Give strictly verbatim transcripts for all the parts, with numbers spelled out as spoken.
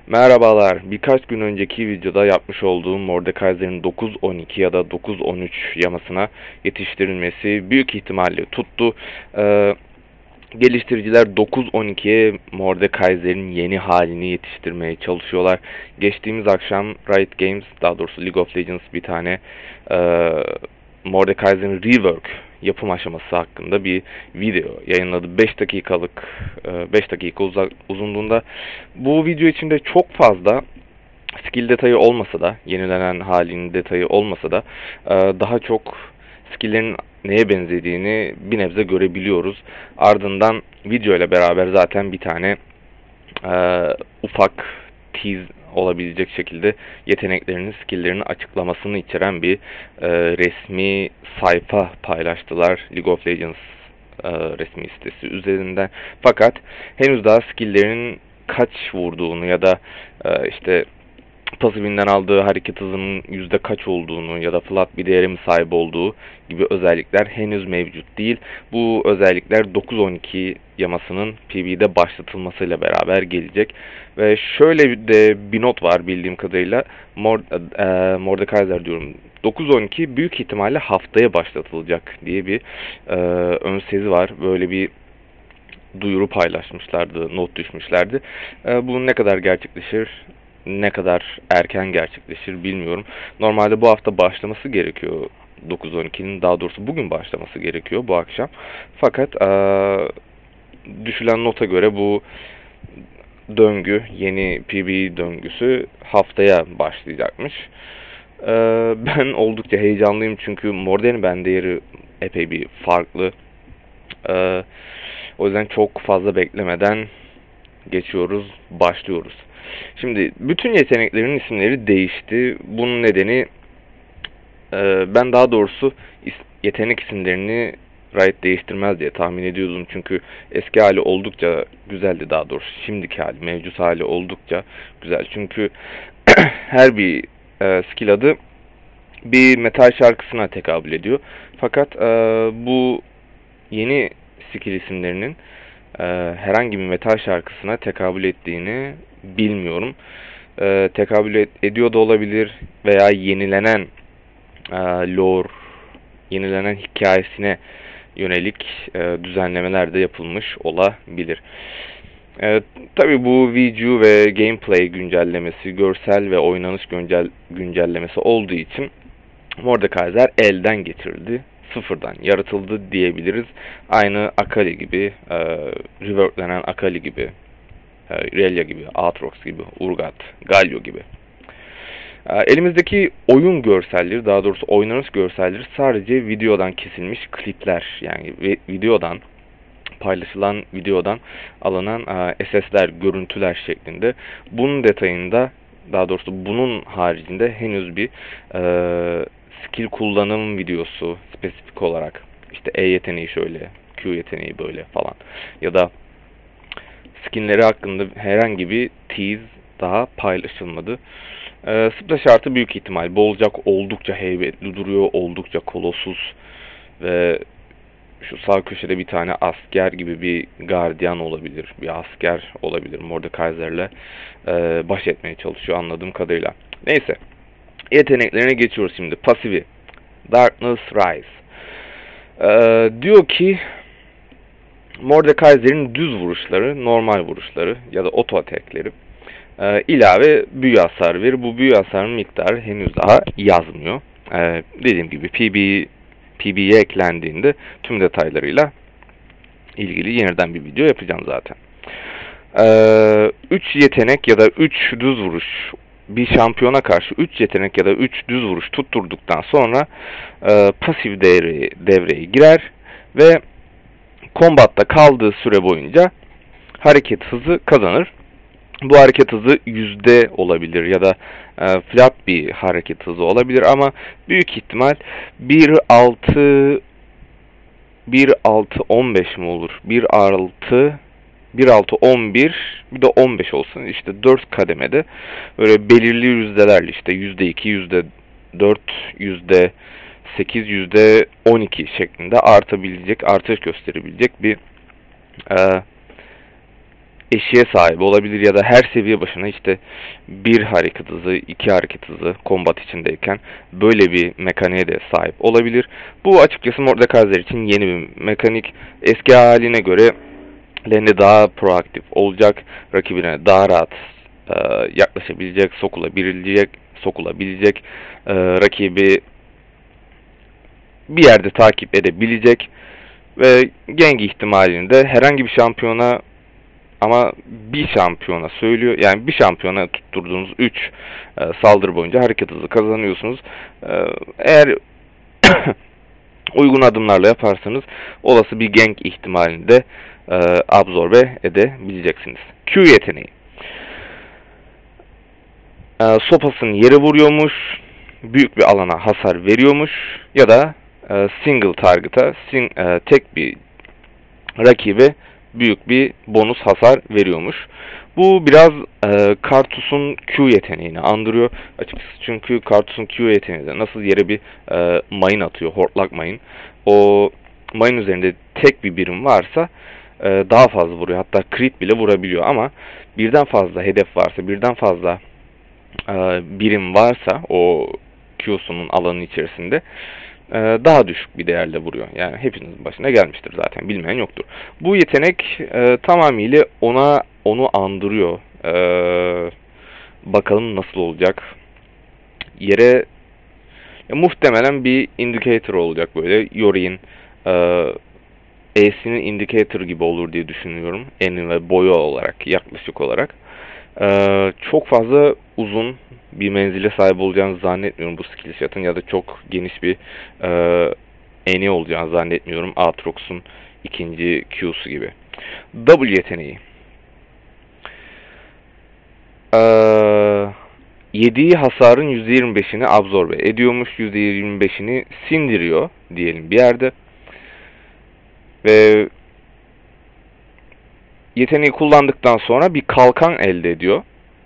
Merhabalar. Birkaç gün önceki videoda yapmış olduğum Mordekaiser'in dokuz on iki ya da dokuz on üç yamasına yetiştirilmesi büyük ihtimalle tuttu. Ee, geliştiriciler dokuz on ikiye Mordekaiser'in yeni halini yetiştirmeye çalışıyorlar. Geçtiğimiz akşam Riot Games, daha doğrusu League of Legends bir tane e, Mordekaiser'in rework yapım aşaması hakkında bir video yayınladı. beş dakikalık, beş dakika uzunluğunda. Bu video içinde çok fazla skill detayı olmasa da, yenilenen halinin detayı olmasa da daha çok skill'lerin neye benzediğini bir nebze görebiliyoruz. Ardından video ile beraber zaten bir tane ufak tease olabilecek şekilde yeteneklerini, skill'lerini açıklamasını içeren bir e, resmi sayfa paylaştılar League of Legends e, resmi sitesi üzerinden. Fakat henüz daha skill'lerin kaç vurduğunu ya da e, işte pasifinden aldığı hareket hızının yüzde kaç olduğunu ya da flat bir değeri mi sahip olduğu gibi özellikler henüz mevcut değil. Bu özellikler dokuz on iki yamasının P V'de başlatılmasıyla beraber gelecek. Ve şöyle de bir not var bildiğim kadarıyla. Mord e, Mordekaiser diyorum. dokuz on iki büyük ihtimalle haftaya başlatılacak diye bir e, ön sezi var. Böyle bir duyuru paylaşmışlardı, not düşmüşlerdi. E, bu ne kadar gerçekleşir, ne kadar erken gerçekleşir bilmiyorum. Normalde bu hafta başlaması gerekiyor dokuz on ikinin, daha doğrusu bugün başlaması gerekiyor bu akşam. Fakat e, düşülen nota göre bu döngü, yeni P B döngüsü haftaya başlayacakmış. E, ben oldukça heyecanlıyım çünkü Morden'in bende yeri epey bir farklı. E, o yüzden çok fazla beklemeden geçiyoruz, başlıyoruz. Şimdi bütün yeteneklerin isimleri değişti. Bunun nedeni e, ben daha doğrusu is yetenek isimlerini Riot değiştirmez diye tahmin ediyordum. Çünkü eski hali oldukça güzeldi, daha doğrusu şimdiki hali, mevcut hali oldukça güzel. Çünkü her bir e, skill adı bir metal şarkısına tekabül ediyor. Fakat e, bu yeni skill isimlerinin e, herhangi bir metal şarkısına tekabül ettiğini bilmiyorum. E, tekabül et, ediyor da olabilir veya yenilenen e, lore, yenilenen hikayesine yönelik e, düzenlemeler de yapılmış olabilir. E, Tabii bu video ve gameplay güncellemesi, görsel ve oynanış güncel, güncellemesi olduğu için Mordekaiser elden getirildi, sıfırdan yaratıldı diyebiliriz. Aynı Akali gibi, e, reworklenen Akali gibi, e, Irelia gibi, Aatrox gibi, Urgot, Galio gibi. E, elimizdeki oyun görselleri, daha doğrusu oynanış görselleri sadece videodan kesilmiş klipler, yani videodan paylaşılan videodan alınan e, S S'ler, görüntüler şeklinde. Bunun detayında, daha doğrusu bunun haricinde henüz bir e, skill kullanım videosu spesifik olarak, işte E yeteneği şöyle, Q yeteneği böyle falan ya da skinleri hakkında herhangi bir tease daha paylaşılmadı. E, splash artı büyük ihtimal bolcak, oldukça heybetli duruyor, oldukça kolosus ve şu sağ köşede bir tane asker gibi bir gardiyan olabilir, bir asker olabilir. Mordekaiser'le e, baş etmeye çalışıyor anladığım kadarıyla. Neyse, yeteneklerine geçiyoruz şimdi. Pasifi, Darkness Rise. E, diyor ki Mordekaiser'in düz vuruşları, normal vuruşları ya da auto attack'leri e, ilave büyü hasarı verir. Bu büyü hasarının miktarı henüz daha yazmıyor. E, dediğim gibi P B P B'ye eklendiğinde tüm detaylarıyla ilgili yeniden bir video yapacağım zaten. üç ee, yetenek ya da üç düz vuruş, bir şampiyona karşı üç yetenek ya da üç düz vuruş tutturduktan sonra e, pasif devreye, devreye girer ve kombatta kaldığı süre boyunca hareket hızı kazanır. Bu hareket hızı yüzde olabilir ya da e, flat bir hareket hızı olabilir ama büyük ihtimal bir altı bir altı on beş mi olur? bir altı bir altı on bir bir de on beş olsun. İşte dört kademede böyle belirli yüzdelerle, işte yüzde iki, yüzde dört, yüzde sekiz, yüzde on iki şeklinde artabilecek, artış gösterebilecek bir e, eşiğe sahip olabilir ya da her seviye başına işte bir hareket hızı, iki hareket hızı kombat içindeyken böyle bir mekaniğe de sahip olabilir. Bu açıkçası Mordekaiser için yeni bir mekanik. Eski haline göre lane daha proaktif olacak, rakibine daha rahat e, yaklaşabilecek, sokulabilecek, sokulabilecek, e, rakibi bir yerde takip edebilecek ve gank ihtimalini de herhangi bir şampiyona, ama bir şampiyona söylüyor. Yani bir şampiyona tutturduğunuz üç e, saldırı boyunca hareket hızı kazanıyorsunuz. E, eğer uygun adımlarla yaparsanız olası bir gank ihtimalini de e, absorbe edebileceksiniz. Q yeteneği. E, sopasının yere vuruyormuş, büyük bir alana hasar veriyormuş ya da e, single target'a sing, e, tek bir rakibe büyük bir bonus hasar veriyormuş. Bu biraz e, Karthus'un Q yeteneğini andırıyor. Açıkçası çünkü Karthus'un Q yeteneğinde nasıl yere bir e, mayın atıyor, hortlak mayın. O mayın üzerinde tek bir birim varsa e, daha fazla vuruyor. Hatta crit bile vurabiliyor ama birden fazla hedef varsa, birden fazla e, birim varsa o Q'sunun alanı içerisinde daha düşük bir değerle vuruyor. Yani hepinizin başına gelmiştir zaten. Bilmeyen yoktur. Bu yetenek e, tamamıyla ona onu andırıyor. E, bakalım nasıl olacak. Yere ya, muhtemelen bir indicator olacak böyle. Yori'nin e, E'sinin indicator gibi olur diye düşünüyorum. Eni ve boyu olarak, yaklaşık olarak. Ee, çok fazla uzun bir menzile sahip olacağını zannetmiyorum bu skill shot'ın ya da çok geniş bir e, eni olacağını zannetmiyorum. Aatrox'un ikinci Q'su gibi. W yeteneği. Ee, yediği hasarın yüzde yirmi beşini absorbe ediyormuş. yüzde yirmi beşini sindiriyor diyelim bir yerde. Ve yeteneği kullandıktan sonra bir kalkan elde ediyor.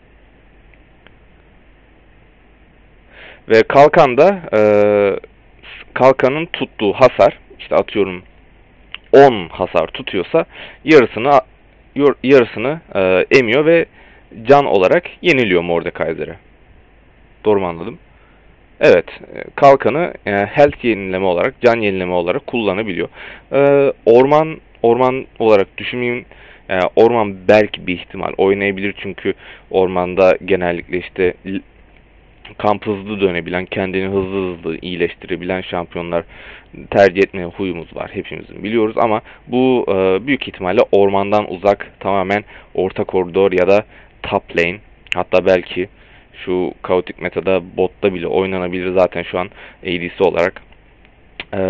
Ve kalkan da e, kalkanın tuttuğu hasar, işte atıyorum on hasar tutuyorsa yarısını yarısını e, emiyor ve can olarak yeniliyor Mordekaiser'e. Doğru mu anladım? Evet, kalkanı e, health yenileme olarak, can yenileme olarak kullanabiliyor. E, orman orman olarak düşünmeyin. E, orman belki bir ihtimal oynayabilir çünkü ormanda genellikle işte kamp hızlı dönebilen, kendini hızlı hızlı iyileştirebilen şampiyonlar tercih etmeye huyumuz var. Hepimizin biliyoruz ama bu e, büyük ihtimalle ormandan uzak, tamamen orta koridor ya da top lane, hatta belki şu kaotik metada botta bile oynanabilir zaten şu an A D C olarak. E,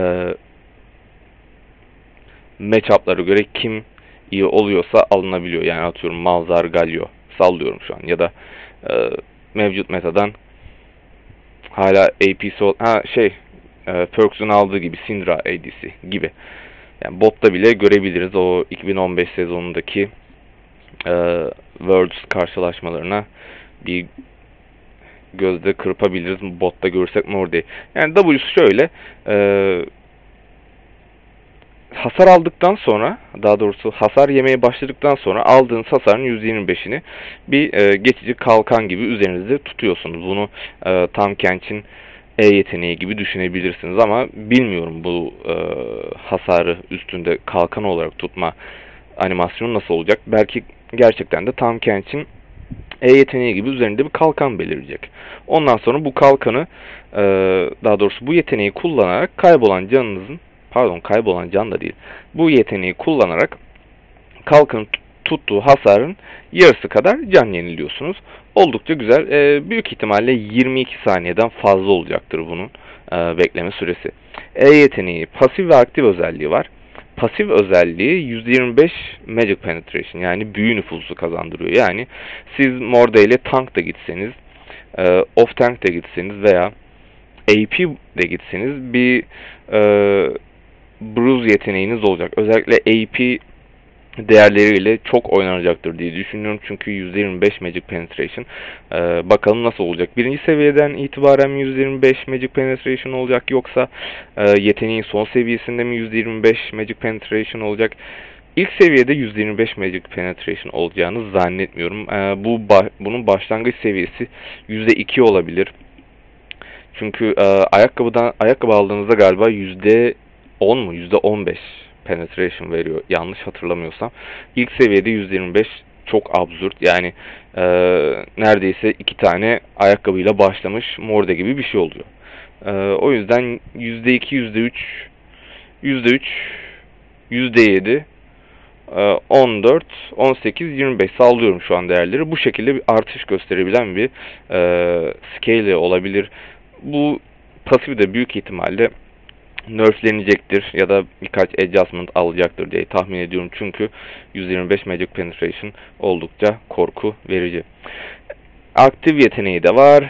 matchup'lara göre kim iyi oluyorsa alınabiliyor. Yani atıyorum Malzahar, Galio sallıyorum şu an ya da e, mevcut metadan hala A P C ha şey e, Perks'ün aldığı gibi Syndra A D C gibi. Yani botta bile görebiliriz o iki bin on beş sezonundaki e, Worlds karşılaşmalarına bir gözde kırpabiliriz. Botta görsek mor değil. Yani W'su şöyle e, hasar aldıktan sonra, daha doğrusu hasar yemeye başladıktan sonra aldığınız hasarın yüzde yirmi beşini bir e, geçici kalkan gibi üzerinizde tutuyorsunuz. Bunu e, Tahm Kench'in E yeteneği gibi düşünebilirsiniz ama bilmiyorum bu e, hasarı üstünde kalkan olarak tutma animasyonu nasıl olacak. Belki gerçekten de Tahm Kench'in E yeteneği gibi üzerinde bir kalkan belirecek. Ondan sonra bu kalkanı, e, daha doğrusu bu yeteneği kullanarak kaybolan canınızın, pardon kaybolan can da değil, bu yeteneği kullanarak kalkanın tuttuğu hasarın yarısı kadar can yeniliyorsunuz. Oldukça güzel. E, büyük ihtimalle yirmi iki saniyeden fazla olacaktır bunun e, bekleme süresi. E yeteneği pasif ve aktif özelliği var. Pasif özelliği yüzde yirmi beş Magic Penetration, yani büyü nüfusu kazandırıyor. Yani siz Morde ile tank da gitseniz, e, off tank da gitseniz veya A P de gitseniz bir e, bruise yeteneğiniz olacak. Özellikle A P değerleriyle çok oynanacaktır diye düşünüyorum. Çünkü yüzde yirmi beş Magic Penetration. Ee, bakalım nasıl olacak. Birinci seviyeden itibaren mi yüzde yirmi beş Magic Penetration olacak, yoksa e, yeteneğin son seviyesinde mi yüzde yirmi beş Magic Penetration olacak? İlk seviyede yüzde yirmi beş Magic Penetration olacağını zannetmiyorum. Ee, bu ba bunun başlangıç seviyesi yüzde iki olabilir. Çünkü e, ayakkabıdan ayakkabı aldığınızda galiba yüzde on mu yüzde on beş penetration veriyor, yanlış hatırlamıyorsam. İlk seviyede yüzde yirmi beş çok absürt. Yani e, neredeyse iki tane ayakkabıyla başlamış Morde gibi bir şey oluyor. E, o yüzden yüzde iki, yüzde üç, yüzde üç, yüzde yedi, on dört, on sekiz, yirmi beş sallıyorum şu an değerleri. Bu şekilde bir artış gösterebilen bir e, scale olabilir. Bu pasif de büyük ihtimalle nerflenecektir ya da birkaç adjustment alacaktır diye tahmin ediyorum. Çünkü yüz yirmi beş Magic Penetration oldukça korku verici. Aktif yeteneği de var.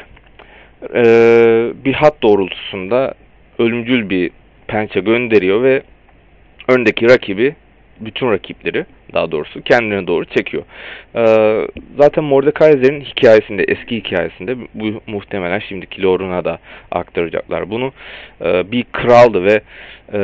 Ee, bir hat doğrultusunda ölümcül bir pençe gönderiyor ve öndeki rakibi, bütün rakipleri daha doğrusu kendine doğru çekiyor. Ee, zaten Mordekaiser'in hikayesinde, eski hikayesinde, bu muhtemelen şimdiki lore'una da aktaracaklar bunu. Ee, bir kraldı ve e,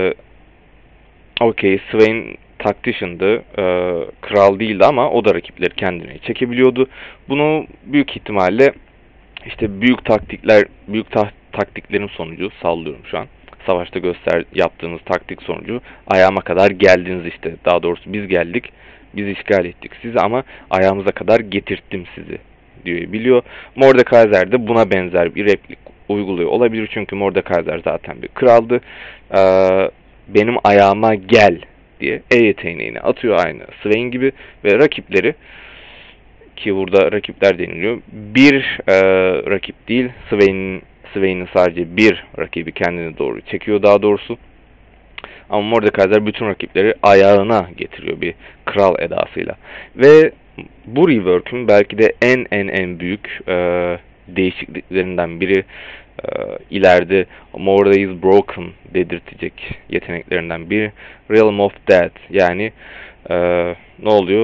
okey, Swain Tactician'dı. Ee, kral değildi ama o da rakipleri kendine çekebiliyordu. Bunu büyük ihtimalle işte büyük taktikler, büyük ta taktiklerin sonucu, sallıyorum şu an, savaşta göster yaptığınız taktik sonucu ayağıma kadar geldiniz işte. Daha doğrusu biz geldik, biz işgal ettik sizi ama ayağımıza kadar getirttim sizi diyor, biliyor. Mordekaiser de buna benzer bir replik uyguluyor olabilir. Çünkü Mordekaiser zaten bir kraldı. Ee, benim ayağıma gel diye E yeteneğini atıyor, aynı Swain gibi, ve rakipleri, ki burada rakipler deniliyor, bir e, rakip değil, Swain'in Swain'in sadece bir rakibi kendine doğru çekiyor daha doğrusu. Ama Mordekaiser bütün rakipleri ayağına getiriyor bir kral edasıyla. Ve bu rework'ün belki de en en en büyük e, değişikliklerinden biri, e, ileride Morde is Broken dedirtecek yeteneklerinden biri, Realm of Death. Yani e, ne oluyor?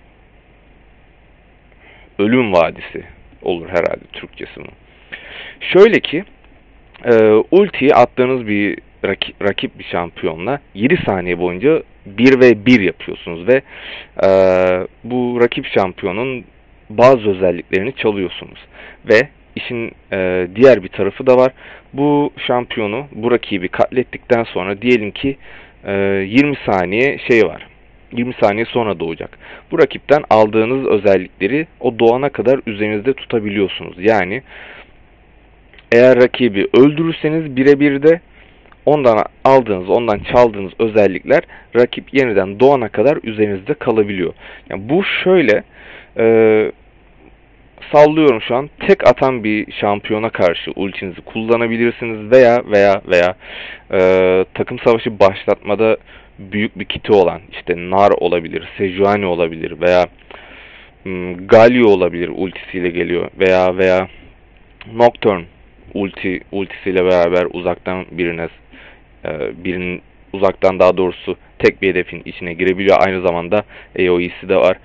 Ölüm Vadisi olur herhalde Türkçesi mi? Şöyle ki, e, ultiyi attığınız bir rakip, rakip bir şampiyonla yedi saniye boyunca bir ve bir yapıyorsunuz ve e, bu rakip şampiyonun bazı özelliklerini çalıyorsunuz. Ve işin e, diğer bir tarafı da var. Bu şampiyonu, bu rakibi katlettikten sonra diyelim ki e, yirmi saniye şey var. yirmi saniye sonra doğacak. Bu rakipten aldığınız özellikleri o doğana kadar üzerinizde tutabiliyorsunuz. Yani eğer rakibi öldürürseniz birebir de ondan aldığınız, ondan çaldığınız özellikler rakip yeniden doğana kadar üzerinizde kalabiliyor. Yani bu şöyle, e, sallıyorum şu an, tek atan bir şampiyona karşı ultinizi kullanabilirsiniz veya veya veya e, takım savaşı başlatmada büyük bir kiti olan, işte Nar olabilir, Sejuani olabilir veya hmm, Galio olabilir, ultisiyle geliyor, veya veya Nocturne ulti ultisiyle beraber uzaktan birine e, birinin uzaktan daha doğrusu tek bir hedefin içine girebiliyor. Aynı zamanda A O E'si de var.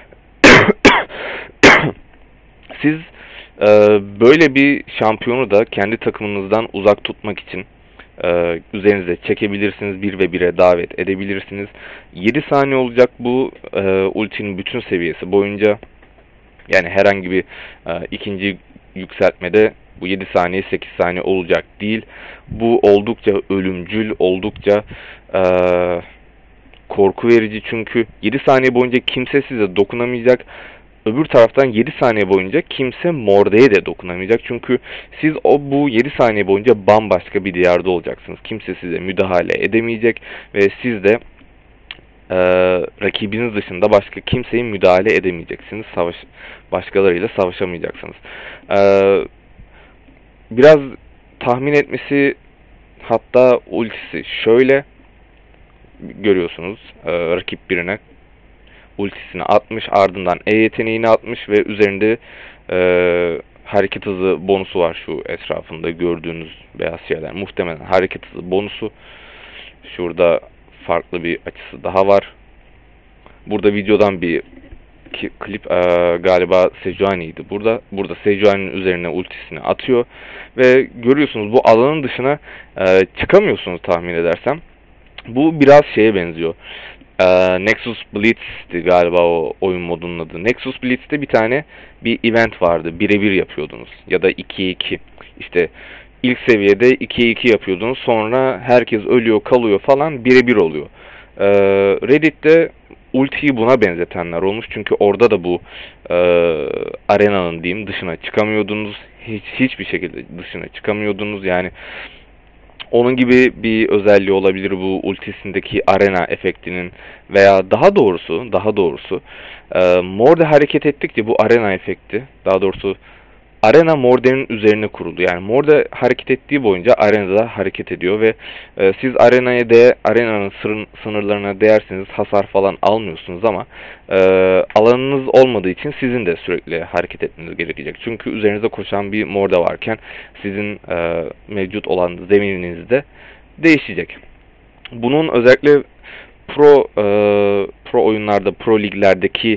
Siz e, böyle bir şampiyonu da kendi takımınızdan uzak tutmak için e, üzerinize çekebilirsiniz. bir ve bire davet edebilirsiniz. yedi saniye olacak bu e, ultinin bütün seviyesi boyunca. Yani herhangi bir e, ikinci yükseltmede bu yedi saniye sekiz saniye olacak değil. Bu oldukça ölümcül, oldukça e, korku verici, çünkü yedi saniye boyunca kimse size dokunamayacak. Öbür taraftan yedi saniye boyunca kimse Morde'ye de dokunamayacak. Çünkü siz o bu yedi saniye boyunca bambaşka bir diyarda olacaksınız. Kimse size müdahale edemeyecek ve siz de e, rakibiniz dışında başka kimseyi müdahale edemeyeceksiniz. Savaş, başkalarıyla savaşamayacaksınız. E, biraz tahmin etmesi, hatta ultisi şöyle görüyorsunuz. E, rakip birine ultisini atmış, ardından E yeteneğini atmış ve üzerinde e, hareket hızı bonusu var, şu etrafında gördüğünüz beyaz şeyler. Muhtemelen hareket hızı bonusu. Şurada farklı bir açısı daha var. Burada videodan bir klip, e, galiba Sejuani'ydi burada. Burada Sejuani'nin üzerine ultisini atıyor ve görüyorsunuz bu alanın dışına e, çıkamıyorsunuz tahmin edersem. Bu biraz şeye benziyor. Ee, Nexus Blitz'ti galiba o oyun modunun adı. Nexus Blitz'te bir tane bir event vardı. Birebir yapıyordunuz. Ya da ikiye iki. İşte ilk seviyede ikiye iki yapıyordunuz. Sonra herkes ölüyor, kalıyor falan, birebir oluyor. Ee, Reddit'te ultiyi buna benzetenler olmuş. Çünkü orada da bu e, arenanın diyeyim dışına çıkamıyordunuz. Hiç hiçbir şekilde dışına çıkamıyordunuz. Yani onun gibi bir özelliği olabilir bu ultisindeki arena efektinin, veya daha doğrusu daha doğrusu e, Morde hareket ettikçe bu arena efekti, daha doğrusu arena Morde'nin üzerine kuruldu. Yani Morde hareket ettiği boyunca arenada hareket ediyor ve e, siz arenaya de arenanın sırın, sınırlarına değerseniz hasar falan almıyorsunuz, ama e, alanınız olmadığı için sizin de sürekli hareket etmeniz gerekecek. Çünkü üzerinize koşan bir Morde varken sizin e, mevcut olan zemininiz de değişecek. Bunun özellikle pro e, pro oyunlarda, pro liglerdeki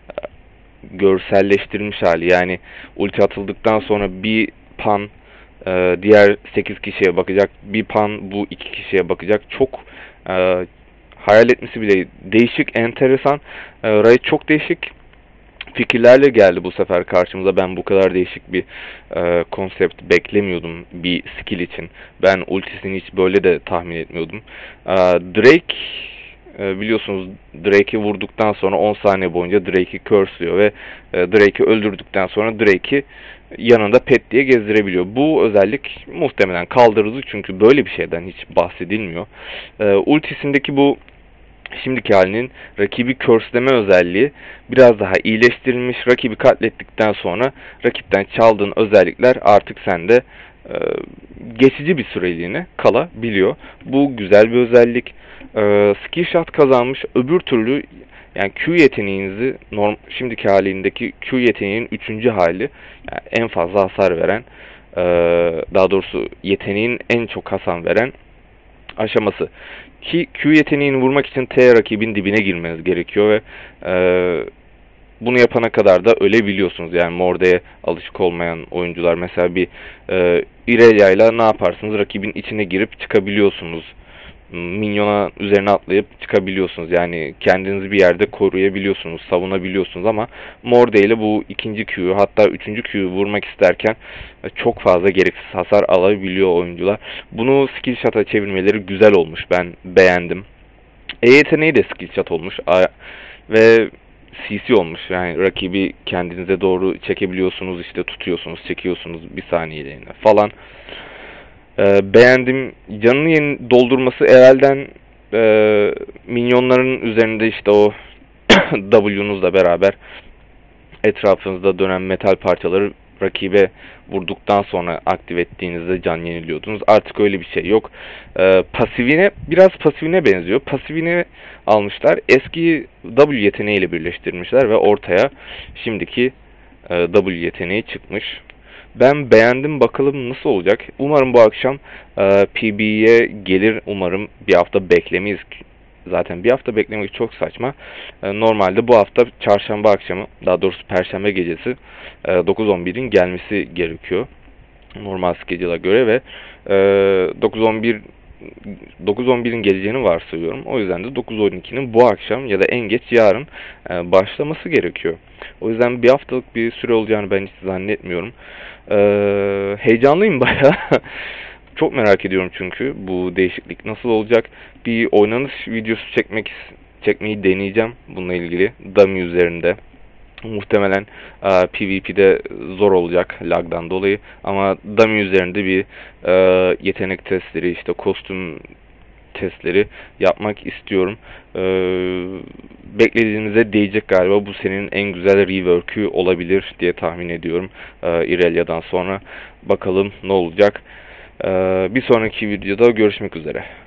görselleştirilmiş hali, yani ulti atıldıktan sonra bir pan e, diğer sekiz kişiye bakacak, bir pan bu iki kişiye bakacak. Çok e, hayal etmesi bile değişik, enteresan. E, Riot çok değişik fikirlerle geldi bu sefer karşımıza. Ben bu kadar değişik bir e, konsept beklemiyordum bir skill için. Ben ultisini hiç böyle de tahmin etmiyordum. E, Drake e, biliyorsunuz, Drake'i vurduktan sonra on saniye boyunca Drake'i curse'lüyor ve e, Drake'i öldürdükten sonra Drake'i yanında pet diye gezdirebiliyor. Bu özellik muhtemelen kaldırıldı çünkü böyle bir şeyden hiç bahsedilmiyor. E, ultisindeki bu şimdiki halinin rakibi curseleme özelliği biraz daha iyileştirilmiş. Rakibi katlettikten sonra rakipten çaldığın özellikler artık sende e, geçici bir süreliğine kalabiliyor. Bu güzel bir özellik. E, skill shot kazanmış. Öbür türlü yani Q yeteneğinizi norm, şimdiki halindeki Q yeteneğinin üçüncü hali, yani en fazla hasar veren, e, daha doğrusu yeteneğin en çok hasar veren aşaması. Ki Q yeteneğini vurmak için T rakibin dibine girmeniz gerekiyor ve e, bunu yapana kadar da ölebiliyorsunuz. Yani Morde'ye alışık olmayan oyuncular mesela bir e, Irelia ile ne yaparsınız? Rakibin içine girip çıkabiliyorsunuz. Minyona üzerine atlayıp çıkabiliyorsunuz. Yani kendinizi bir yerde koruyabiliyorsunuz, savunabiliyorsunuz, ama Morde ile bu ikinci Q'yu, hatta üçüncü Q'yu vurmak isterken çok fazla gereksiz hasar alabiliyor oyuncular. Bunu skill shot'a çevirmeleri güzel olmuş. Ben beğendim. E yeteneği de skill shot olmuş ve C C olmuş. Yani rakibi kendinize doğru çekebiliyorsunuz, işte tutuyorsunuz, çekiyorsunuz bir saniyeliğine falan. Ee, beğendim. Canını yeni doldurması evvelden e, minyonların üzerinde işte o W'nuzla beraber etrafınızda dönen metal parçaları rakibe vurduktan sonra aktive ettiğinizde can yeniliyordunuz. Artık öyle bir şey yok. Ee, pasifine biraz pasifine benziyor. Pasifini almışlar. Eski W yeteneğiyle birleştirmişler ve ortaya şimdiki e, W yeteneği çıkmış. Ben beğendim. Bakalım nasıl olacak. Umarım bu akşam e, P B'ye gelir. Umarım bir hafta beklemeyiz. Zaten bir hafta beklemek çok saçma. E, normalde bu hafta çarşamba akşamı, daha doğrusu perşembe gecesi e, dokuz on birin gelmesi gerekiyor. Normal schedule'a göre ve e, dokuz on bir dokuz on birin geleceğini varsayıyorum. O yüzden de dokuz on ikinin bu akşam ya da en geç yarın e, başlaması gerekiyor. O yüzden bir haftalık bir süre olacağını ben hiç zannetmiyorum. E, heyecanlıyım bayağı. Çok merak ediyorum çünkü bu değişiklik nasıl olacak. Bir oynanış videosu çekmek çekmeyi deneyeceğim bununla ilgili. Dummy üzerinde. Muhtemelen e, PvP'de zor olacak lagdan dolayı, ama Dummy üzerinde bir e, yetenek testleri, işte kostüm testleri yapmak istiyorum. E, beklediğinize değecek galiba. Bu senin en güzel rework'ü olabilir diye tahmin ediyorum. E, Irelia'dan sonra bakalım ne olacak. E, bir sonraki videoda görüşmek üzere.